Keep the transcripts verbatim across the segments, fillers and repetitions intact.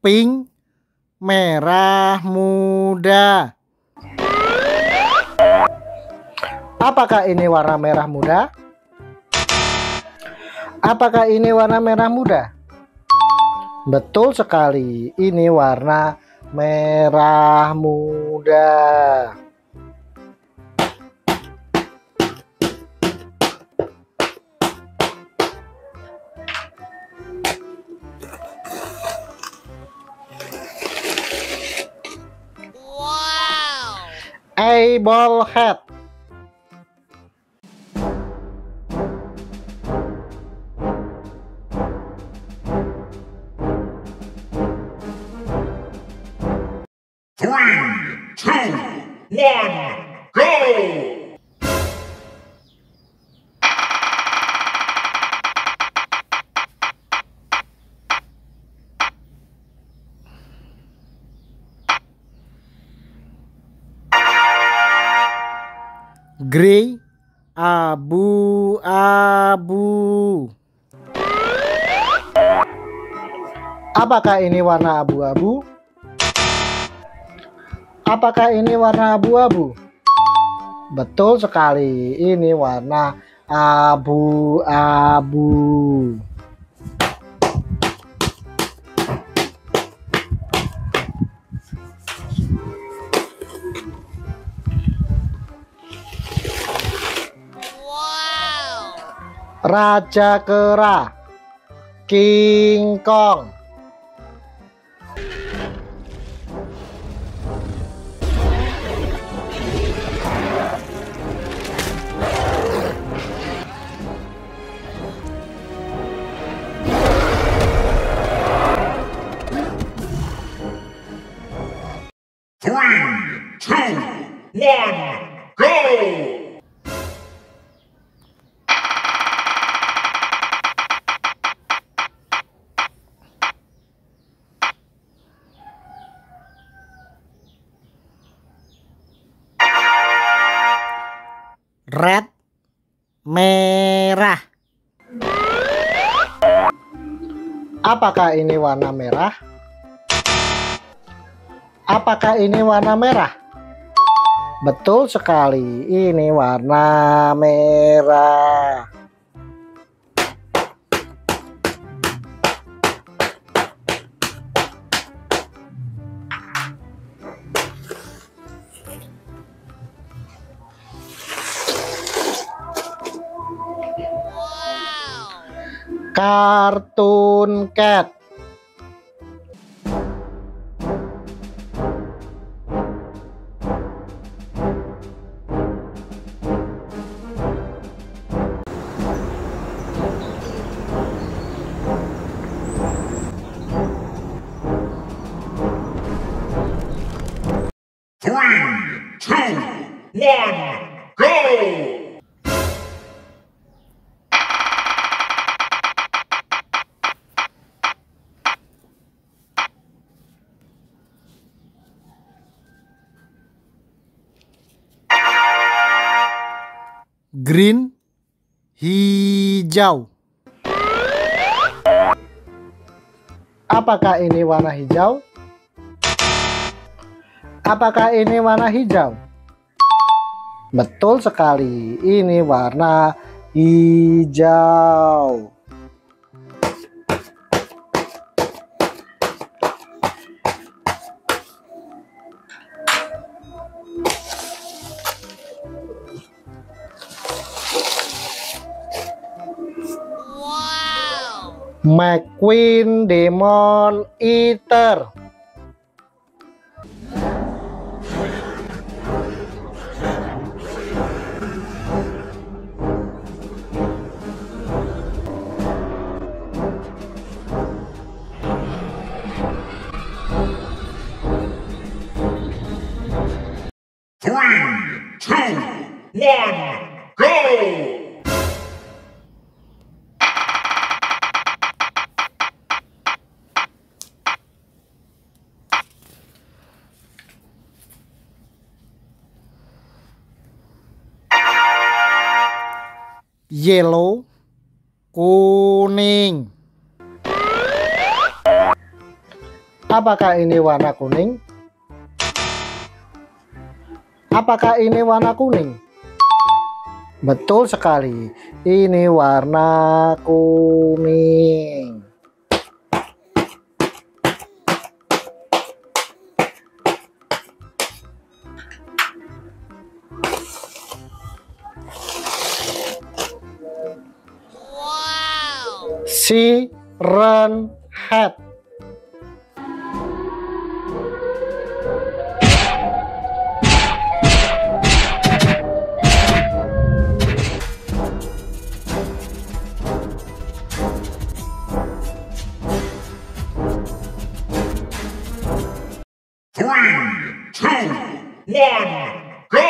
Pink, merah muda. Apakah ini warna merah muda? Apakah ini warna merah muda? Betul sekali, ini warna merah muda. Wow. A ball head. Three, two, one, go! Grey, abu-abu. Apakah ini warna abu-abu? Apakah ini warna abu-abu? Betul sekali, ini warna abu-abu. Wow. Raja kera, King Kong. Three, two, one, go! Red, merah. Apakah ini warna merah? Apakah ini warna merah? Betul sekali, ini warna merah. Wow. Kartun cat. Three, two, one, go! Green, hijau. Apakah ini warna hijau? Apakah ini warna hijau? Betul sekali, ini warna hijau. Wow. McQueen Demon Eater. Three, two, one, go! Yellow, kuning. Apakah ini warna kuning? Apakah ini warna kuning? Betul sekali, ini warna kuning. Wow. Siren head. Three, two, one, go!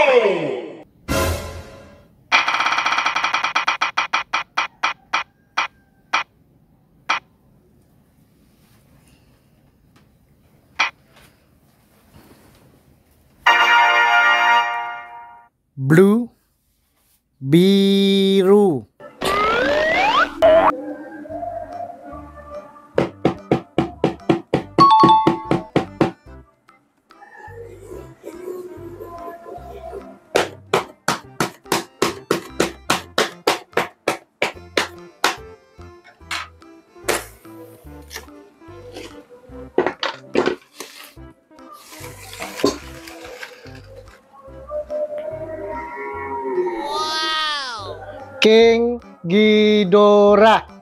Blue, biru. Wow. King Ghidorah.